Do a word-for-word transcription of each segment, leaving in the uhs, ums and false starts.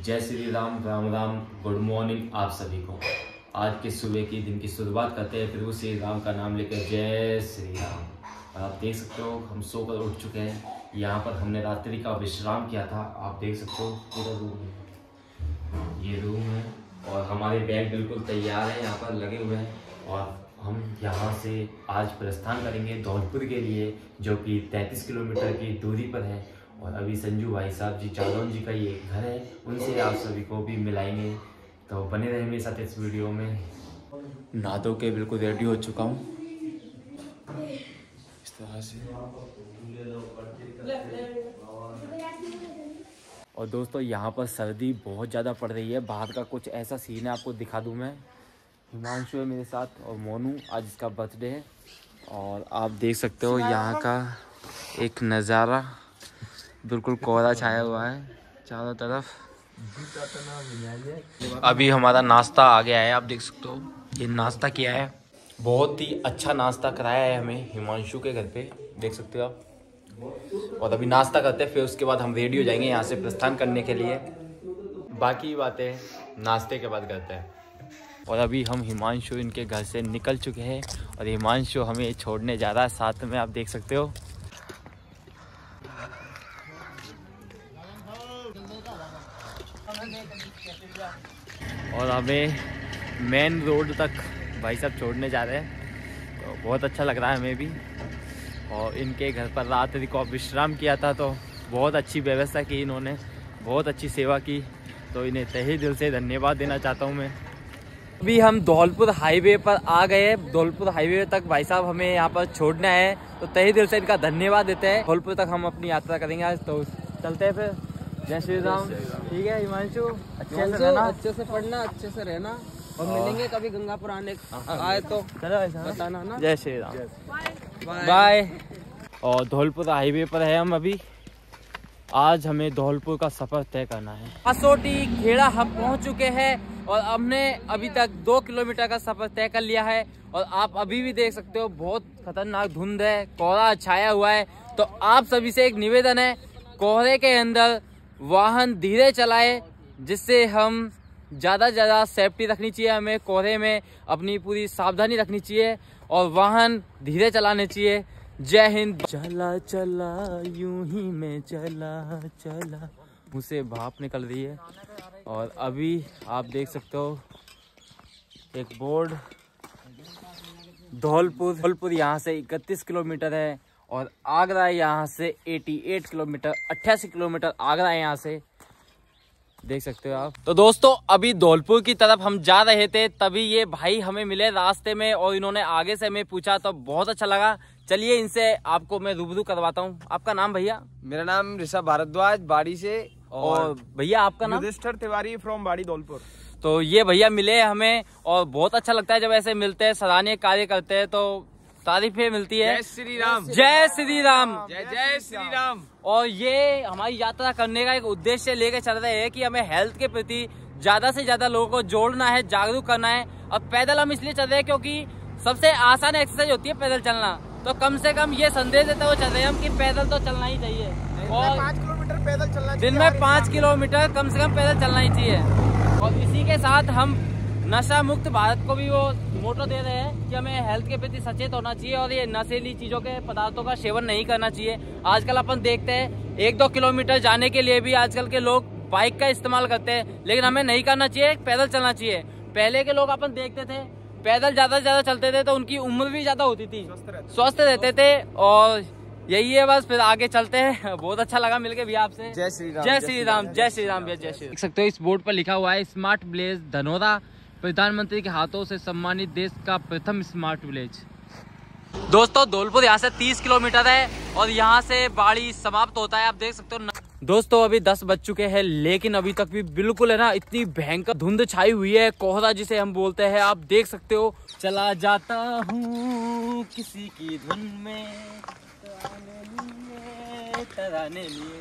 जय Shri Ram, Ram Ram, good morning आप सभी को। आज के सुबह की दिन की शुरुआत करते हैं प्रभु श्री राम का नाम लेकर, जय श्री राम। आप देख सकते हो हम सोकर उठ चुके हैं। यहाँ पर हमने रात्रि का विश्राम किया था। आप देख सकते हो पूरा रूम है, ये रूम है और हमारे बैग बिल्कुल तैयार है, यहाँ पर लगे हुए हैं। और हम यहाँ से आज प्रस्थान करेंगे धौलपुर के लिए, जो कि तैंतीस किलोमीटर की दूरी पर है। और अभी संजू भाई साहब जी चालौन जी का ये घर है, उनसे आप सभी को भी मिलाएंगे, तो बने रहे मेरे साथ इस वीडियो में। नहा धो के बिल्कुल रेडी हो चुका हूँ इस तरह से। और दोस्तों यहाँ पर सर्दी बहुत ज़्यादा पड़ रही है। बाहर का कुछ ऐसा सीन है, आपको दिखा दूँ मैं। हिमांशु है मेरे साथ और मोनू, आज इसका बर्थडे है। और आप देख सकते हो यहाँ का एक नज़ारा, बिल्कुल कोहरा छाया हुआ है चारों तरफ। अभी हमारा नाश्ता आ गया है, आप देख सकते हो। ये नाश्ता किया है, बहुत ही अच्छा नाश्ता कराया है हमें हिमांशु के घर पे, देख सकते हो आप। और अभी नाश्ता करते हैं, फिर उसके बाद हम रेडी हो जाएंगे यहाँ से प्रस्थान करने के लिए। बाकी बातें नाश्ते के बाद करते हैं। और अभी हम हिमांशु इनके घर से निकल चुके हैं और हिमांशु हमें छोड़ने जा रहा है साथ में, आप देख सकते हो। और हमें मेन रोड तक भाई साहब छोड़ने जा रहे हैं, तो बहुत अच्छा लग रहा है हमें भी। और इनके घर पर रात्रि को विश्राम किया था, तो बहुत अच्छी व्यवस्था की इन्होंने, बहुत अच्छी सेवा की, तो इन्हें तहे दिल से धन्यवाद देना चाहता हूँ मैं। अभी हम धौलपुर हाईवे पर आ गए। धौलपुर हाईवे तक भाई साहब हमें यहाँ पर छोड़ना है, तो तहे दिल से इनका धन्यवाद देते हैं। धौलपुर तक हम अपनी यात्रा करेंगे आज, तो चलते हैं फिर। जय श्री राम। ठीक है हिमांशु, अच्छे से रहना, अच्छे से पढ़ना, अच्छे से रहना, और मिलेंगे कभी गंगापुर आने आए तो बताना ना। जय श्री राम, बाय। और धौलपुर हाईवे पर है हम अभी। आज हमें धौलपुर का सफर तय करना है। असोटी खेड़ा हम पहुंच चुके हैं और हमने अभी तक दो किलोमीटर का सफर तय कर लिया है। और आप अभी भी देख सकते हो बहुत खतरनाक धुंध है, कोहरा छाया हुआ है। तो आप सभी से एक निवेदन है, कोहरे के अंदर वाहन धीरे चलाए, जिससे हम ज़्यादा से ज़्यादा सेफ्टी रखनी चाहिए। हमें कोहरे में अपनी पूरी सावधानी रखनी चाहिए और वाहन धीरे चलाने चाहिए। जय हिंद। चला चला यूं ही में चला चला, मुँह से भाप निकल रही है। और अभी आप देख सकते हो एक बोर्ड, धौलपुर। धौलपुर यहाँ से इकतीस किलोमीटर है और आगरा यहाँ से अठासी किलोमीटर, अट्ठासी किलोमीटर आगरा है यहाँ से, देख सकते हो आप। तो दोस्तों अभी धौलपुर की तरफ हम जा रहे थे, तभी ये भाई हमें मिले रास्ते में और इन्होंने आगे से हमें पूछा, तो बहुत अच्छा लगा। चलिए इनसे आपको मैं रूबरू करवाता हूँ। आपका नाम भैया? मेरा नाम ऋषभ भारद्वाज, बाड़ी से। और भैया आपका नाम? युधिष्ठिर तिवारी फ्रॉम बाड़ी धौलपुर। तो ये भैया मिले हमें और बहुत अच्छा लगता है जब ऐसे मिलते हैं, सराहनीय कार्य करते हैं, तो तारीफें मिलती है। जय श्री राम, जय श्री राम, जय जय श्री राम। और ये हमारी यात्रा करने का एक उद्देश्य लेके चल रहे हैं कि हमें हेल्थ के प्रति ज्यादा से ज्यादा लोगों को जोड़ना है, जागरूक करना है। और पैदल हम इसलिए चल रहे हैं क्योंकि सबसे आसान एक्सरसाइज होती है पैदल चलना, तो कम से कम ये संदेश देते हुए चल रहे हैं हम कि पैदल तो चलना ही चाहिए। और पाँच किलोमीटर पैदल चलना चाहिए, दिन में पाँच किलोमीटर कम से कम पैदल चलना ही चाहिए। और इसी के साथ हम नशा मुक्त भारत को भी वो मोटो दे रहे हैं कि हमें हेल्थ के प्रति सचेत होना चाहिए और ये नशीली चीजों के पदार्थों का सेवन नहीं करना चाहिए। आजकल अपन देखते हैं एक दो किलोमीटर जाने के लिए भी आजकल के लोग बाइक का इस्तेमाल करते हैं, लेकिन हमें नहीं करना चाहिए, पैदल चलना चाहिए। पहले के लोग अपन देखते थे पैदल ज्यादा से ज्यादा चलते थे, तो उनकी उम्र भी ज्यादा होती थी, स्वस्थ रहते थे। और यही है बस, फिर आगे चलते हैं। बहुत अच्छा लगा मिलके भी आपसे। जय श्री राम, जय श्री राम, जय श्री राम, जय श्री राम। देख सकते हो इस बोर्ड पर लिखा हुआ है स्मार्ट विलेज धनोरा, प्रधानमंत्री के हाथों से सम्मानित देश का प्रथम स्मार्ट विलेज। दोस्तों धौलपुर यहाँ से तीस किलोमीटर है और यहाँ से बाड़ी समाप्त होता है, आप देख सकते हो। दोस्तों अभी दस बज चुके हैं, लेकिन अभी तक भी बिल्कुल है ना इतनी भयंकर धुंध छाई हुई है, कोहरा जिसे हम बोलते हैं, आप देख सकते हो। चला जाता हूँ किसी की धुन में, तराने लिए,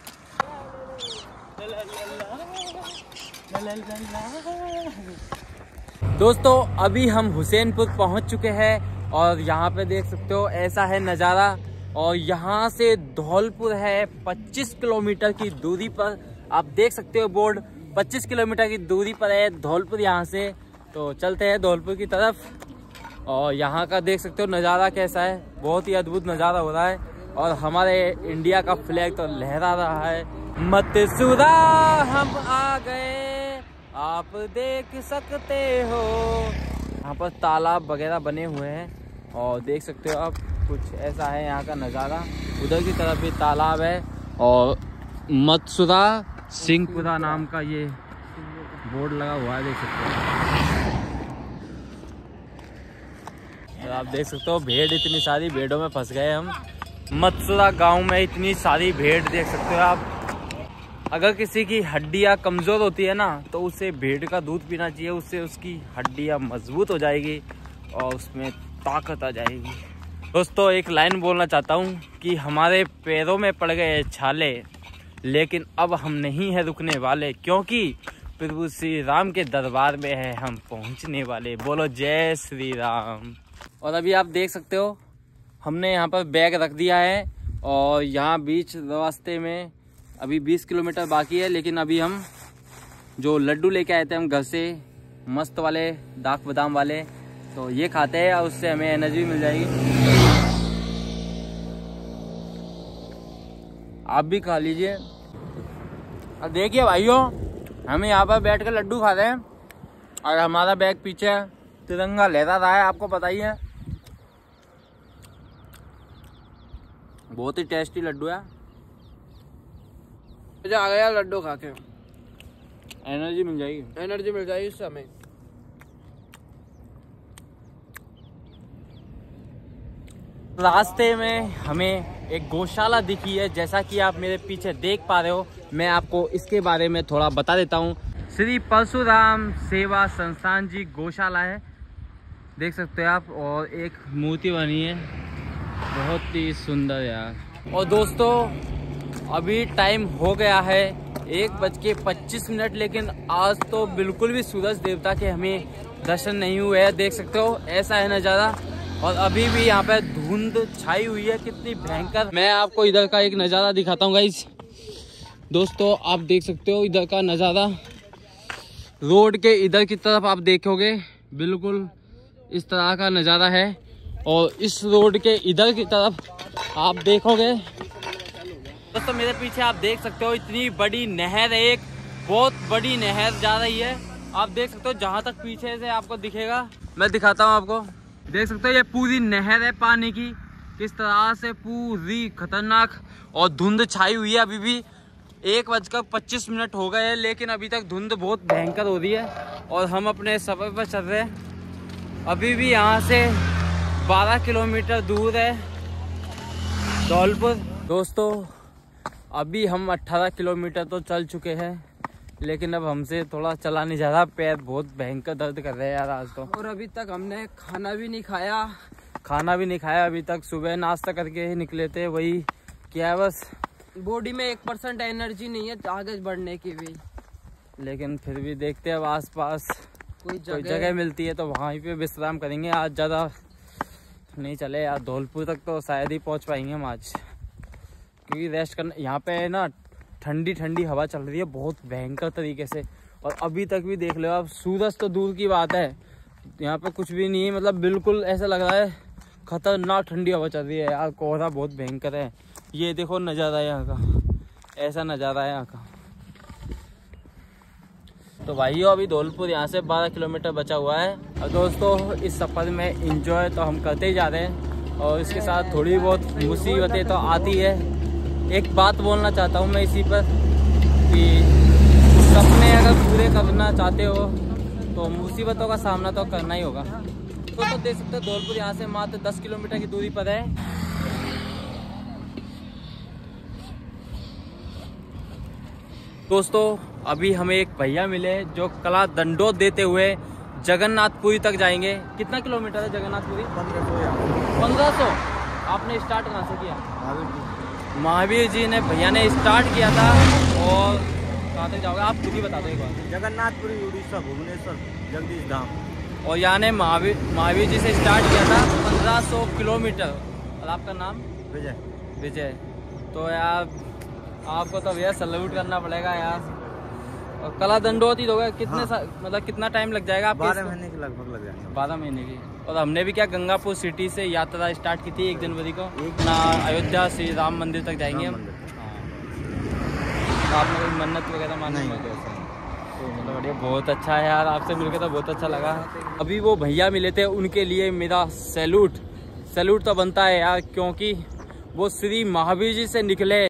दोस्तों अभी हम हुसैनपुर पहुंच चुके हैं और यहाँ पे देख सकते हो ऐसा है नज़ारा। और यहाँ से धौलपुर है पच्चीस किलोमीटर की दूरी पर, आप देख सकते हो बोर्ड। पच्चीस किलोमीटर की दूरी पर है धौलपुर यहाँ से। तो चलते हैं धौलपुर की तरफ। और यहाँ का देख सकते हो नज़ारा कैसा है, बहुत ही अद्भुत नज़ारा हो रहा है। और हमारे इंडिया का फ्लैग तो लहरा रहा है। मतसुदा हम आ गए, आप देख सकते हो। यहाँ पर तालाब वगैरह बने हुए हैं और देख सकते हो आप, कुछ ऐसा है यहाँ का नज़ारा। उधर की तरफ भी तालाब है और मतसुदा सिंहपुरा नाम का ये बोर्ड लगा हुआ है, देख सकते हो। और आप देख सकते हो भेड़, इतनी सारी भेड़ों में फंस गए हम। मतसुदा गांव में इतनी सारी भेड़ देख सकते हो आप। अगर किसी की हड्डियां कमज़ोर होती है ना, तो उसे भेड़ का दूध पीना चाहिए, उससे उसकी हड्डियां मजबूत हो जाएगी और उसमें ताकत आ जाएगी। दोस्तों एक लाइन बोलना चाहता हूँ कि हमारे पैरों में पड़ गए छाले, लेकिन अब हम नहीं है रुकने वाले, क्योंकि प्रभु श्री राम के दरबार में है हम पहुँचने वाले। बोलो जय श्री राम। और अभी आप देख सकते हो हमने यहाँ पर बैग रख दिया है और यहाँ बीच रास्ते में अभी बीस किलोमीटर बाकी है, लेकिन अभी हम जो लड्डू लेके आए थे हम घर से, मस्त वाले दाक बादाम वाले, तो ये खाते हैं और उससे हमें एनर्जी मिल जाएगी। आप भी खा लीजिए। अब देखिए भाइयों, हम यहाँ पर बैठ कर लड्डू खा रहे हैं और हमारा बैग पीछे तिरंगा लहरा रहा है, आपको पता ही है। बहुत ही टेस्टी लड्डू है। मजा आ गया लड्डू खा के, एनर्जी मिल जाएगी, एनर्जी मिल जाएगी इससे हमें। रास्ते में हमें एक गौशाला दिखी है, जैसा कि आप मेरे पीछे देख पा रहे हो। मैं आपको इसके बारे में थोड़ा बता देता हूँ। श्री परशुराम सेवा संस्थान जी गौशाला है, देख सकते हो आप। और एक मूर्ति बनी है, बहुत ही सुंदर यार। और दोस्तों अभी टाइम हो गया है एक बज के पच्चीस मिनट, लेकिन आज तो बिल्कुल भी सूरज देवता के हमें दर्शन नहीं हुए हैं। देख सकते हो ऐसा है नज़ारा। और अभी भी यहाँ पे धुंध छाई हुई है, कितनी भयंकर। मैं आपको इधर का एक नज़ारा दिखाता हूँ गाइस। दोस्तों आप देख सकते हो इधर का नज़ारा, रोड के इधर की तरफ आप देखोगे बिल्कुल इस तरह का नज़ारा है। और इस रोड के इधर की तरफ आप देखोगे दोस्तों, मेरे पीछे आप देख सकते हो इतनी बड़ी नहर है, एक बहुत बड़ी नहर जा रही है। आप देख सकते हो जहाँ तक पीछे से आपको दिखेगा, मैं दिखाता हूँ आपको। देख सकते हो ये पूरी नहर है पानी की, किस तरह से पूरी खतरनाक। और धुंध छाई हुई है, अभी भी एक बजकर पच्चीस मिनट हो गए हैं, लेकिन अभी तक धुंध बहुत भयंकर हो रही है। और हम अपने सफर पर चल रहे हैं। अभी भी यहाँ से बारह किलोमीटर दूर है धौलपुर। दोस्तों अभी हम अठारह किलोमीटर तो चल चुके हैं, लेकिन अब हमसे थोड़ा चला नहीं जा रहा, पैर बहुत भयंकर दर्द कर रहे हैं यार आज तो। और अभी तक हमने खाना भी नहीं खाया, खाना भी नहीं खाया अभी तक। सुबह नाश्ता करके ही निकले थे, वही क्या है बस। बॉडी में एक परसेंट एनर्जी नहीं है आगे बढ़ने की भी, लेकिन फिर भी देखते हैं अब आस पास कोई कोई जगह, जगह मिलती है तो वहीं पे विश्राम करेंगे। आज ज़्यादा नहीं चले यार, धौलपुर तक तो शायद ही पहुंच पाएंगे हम आज, क्योंकि रेस्ट करना। यहाँ पे है ना ठंडी ठंडी हवा चल रही है बहुत भयंकर तरीके से। और अभी तक भी देख लो आप, सूरज तो दूर की बात है, यहाँ पे कुछ भी नहीं है। मतलब बिल्कुल ऐसा लग रहा है खतरनाक ठंडी हवा चल रही है यार, कोहरा बहुत भयंकर है। ये देखो नज़ारा है यहाँ का, ऐसा नज़ारा है यहाँ का। तो भाइयों अभी धौलपुर यहाँ से बारह किलोमीटर बचा हुआ है। और दोस्तों इस सफ़र में एंजॉय तो हम करते ही जा रहे हैं, और इसके साथ थोड़ी बहुत मुसीबतें तो आती है। एक बात बोलना चाहता हूँ मैं इसी पर कि सपने अगर पूरे करना चाहते हो तो मुसीबतों का सामना तो करना ही होगा। तो, तो देख सकते हो धौलपुर यहाँ से मात्र दस किलोमीटर की दूरी पर है। दोस्तों अभी हमें एक भैया मिले जो कला दंडोत देते हुए जगन्नाथपुरी तक जाएंगे। कितना किलोमीटर है जगन्नाथपुरी? पंद्रह सौ। आपने स्टार्ट कहाँ से किया? महावीर जी ने भैया ने स्टार्ट किया था। और कहाँ तक जाओगे आप खुद ही बता दो एक बार। जगन्नाथपुरी, उड़ीसा, भुवनेश्वर, जगदीश धाम। और यहाँ ने महावीर महावीर जी से स्टार्ट किया था पंद्रह सौ किलोमीटर। और आपका नाम? विजय। विजय। तो यार आपको तो भैया सैल्यूट करना पड़ेगा यार। और कला दंडोत होगा कितने हाँ। मतलब कितना टाइम लग जाएगा आपको? बारह महीने के लगभग लग जाएंगे। बारह महीने की। और हमने भी क्या गंगापुर सिटी से यात्रा स्टार्ट की थी एक जनवरी को, अपना अयोध्या श्री राम मंदिर तक जाएंगे हम। तो आपने कोई मन्नत वगैरह मानी है? तो मतलब बढ़िया, बहुत अच्छा है यार, आपसे मिलकर तो बहुत अच्छा लगा। अभी वो भैया मिले थे, उनके लिए मेरा सैल्यूट सैल्यूट तो बनता है यार, क्योंकि वो श्री महावीर जी से निकले,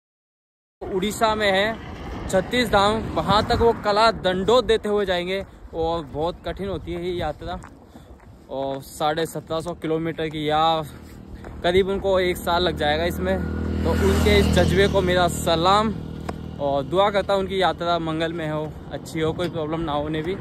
उड़ीसा में है छत्तीस धाम, वहाँ तक वो कला दंडोत देते हुए जाएंगे। और बहुत कठिन होती है ये यात्रा, और साढ़े सत्रह सौ किलोमीटर की, या करीब उनको एक साल लग जाएगा इसमें। तो उनके इस जज्बे को मेरा सलाम, और दुआ करता हूँ उनकी यात्रा मंगल में हो, अच्छी हो, कोई प्रॉब्लम ना हो उन्हें भी।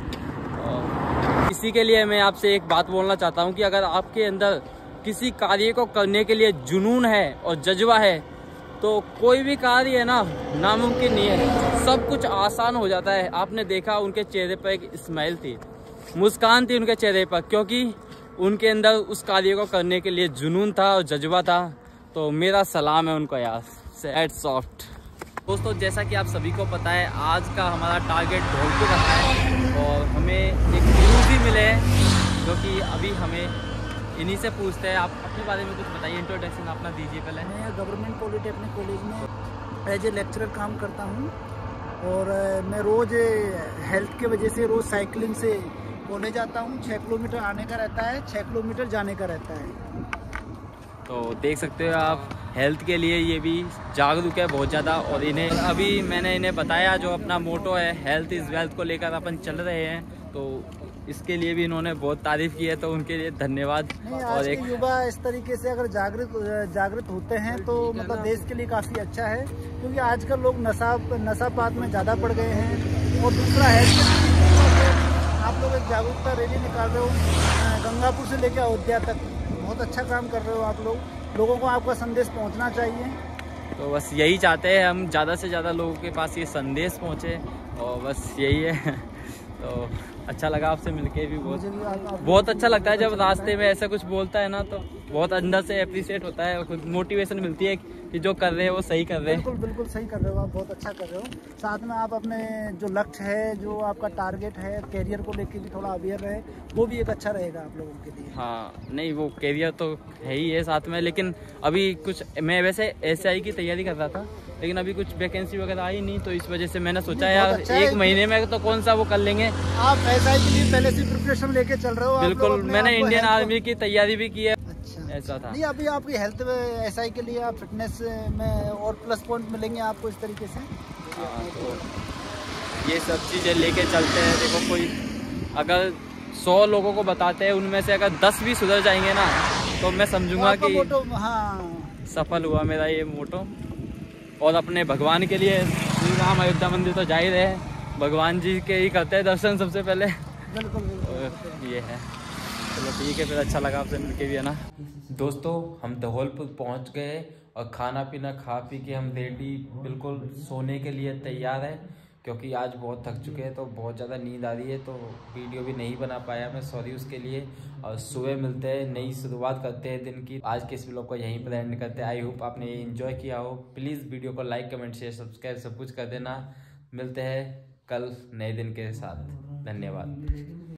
और इसी के लिए मैं आपसे एक बात बोलना चाहता हूँ कि अगर आपके अंदर किसी कार्य को करने के लिए जुनून है और जज्बा है, तो कोई भी कार्य है ना नामुमकिन नहीं है, सब कुछ आसान हो जाता है। आपने देखा उनके चेहरे पर एक स्माइल थी, मुस्कान थी उनके चेहरे पर, क्योंकि उनके अंदर उस कार्य को करने के लिए जुनून था और जज्बा था। तो मेरा सलाम है उनको यार, एट सॉफ्ट। दोस्तों, जैसा कि आप सभी को पता है, आज का हमारा टारगेट धौलपुर रहा है, और हमें एक गुरु भी मिले हैं जो कि अभी हमें इन्हीं से पूछते हैं। आप अपने बारे में कुछ बताइए, इंट्रोडक्शन अपना दीजिए पहले। मैं गवर्नमेंट पॉलिटेक्निक कॉलेज में एज ए लेक्चरर काम करता हूँ, और मैं रोज़ हेल्थ के वजह से रोज़ साइकिलिंग से कॉलेज आता हूँ। छः किलोमीटर आने का रहता है, छः किलोमीटर जाने का रहता है। तो देख सकते हो आप, हेल्थ के लिए ये भी जागरूक है बहुत ज़्यादा। और इन्हें अभी मैंने इन्हें बताया जो अपना मोटो है, हेल्थ इज़ वेल्थ को लेकर अपन चल रहे हैं, तो इसके लिए भी इन्होंने बहुत तारीफ की है, तो उनके लिए धन्यवाद। और एक युवा इस तरीके से अगर जागृत जागृत होते हैं तो मतलब देश के लिए काफ़ी अच्छा है, क्योंकि आजकल लोग नशा नशापात में ज़्यादा पड़ गए हैं। और दूसरा है आप लोग एक जागरूकता रैली निकाल रहे हो गंगापुर से लेकर अयोध्या तक, बहुत अच्छा काम कर रहे हो आप लोग, लोगों को आपका संदेश पहुँचना चाहिए। तो बस यही चाहते हैं हम, ज़्यादा से ज़्यादा लोगों के पास ये संदेश पहुँचे, और बस यही है। तो अच्छा लगा आपसे मिलके भी, बहुत बहुत अच्छा लगता है जब रास्ते में ऐसा कुछ बोलता है ना, तो बहुत अंदर से अप्रिशिएट होता है, कुछ मोटिवेशन मिलती है कि जो कर रहे हैं वो सही कर रहे हैं। बिल्कुल बिल्कुल सही कर रहे हो आप, बहुत अच्छा कर रहे हो। साथ में आप अपने जो लक्ष्य है, जो आपका टारगेट है, कैरियर को लेके भी थोड़ा अवेयर रहे, वो भी एक अच्छा रहेगा आप लोगों के लिए। हाँ, नहीं वो कैरियर तो है ही है साथ में, लेकिन अभी कुछ मैं वैसे एस आई की तैयारी कर रहा था, लेकिन अभी कुछ वैकेंसी वगैरह आई नहीं, तो इस वजह से मैंने सोचा यार अच्छा एक महीने में तो कौन सा वो कर लेंगे। आप एस आई के लिए पहले से प्रिपरेशन लेके चल रहे हो? बिल्कुल, मैंने इंडियन आर्मी की तैयारी भी की है। अच्छा, ऐसा था। नहीं, अभी आपकी हेल्थ में एस आई के लिए आप फिटनेस में और प्लस पॉइंट मिलेंगे आपको इस तरीके से। हाँ, तो ये सब चीज़ें लेके चलते हैं। देखो, कोई अगर सौ लोगों को बताते हैं, उनमें से अगर दस भी सुधर जाएंगे ना, तो मैं समझूंगा कि मोटो, हाँ, सफल हुआ मेरा ये मोटो। और अपने भगवान के लिए श्री राम अयोध्या मंदिर तो जा ही रहे हैं, भगवान जी के ही करते हैं दर्शन सबसे पहले। बिल्कुल, बिल्कुल। ये है, चलो ठीक है, फिर अच्छा लगा आपसे मिलके भी, है ना। दोस्तों, हम धौलपुर पहुंच गए और खाना पीना खा पी के हम रेडी बिल्कुल सोने के लिए तैयार है, क्योंकि आज बहुत थक चुके हैं, तो बहुत ज़्यादा नींद आ रही है, तो वीडियो भी नहीं बना पाया मैं, सॉरी उसके लिए। और सुबह मिलते हैं, नई शुरुआत करते हैं दिन की। आज के इस व्लॉग को यहीं पर एंड करते हैं। आई होप आपने ये एंजॉय किया हो। प्लीज़ वीडियो को लाइक, कमेंट, शेयर, सब्सक्राइब सब कुछ कर देना। मिलते हैं कल नए दिन के साथ। धन्यवाद।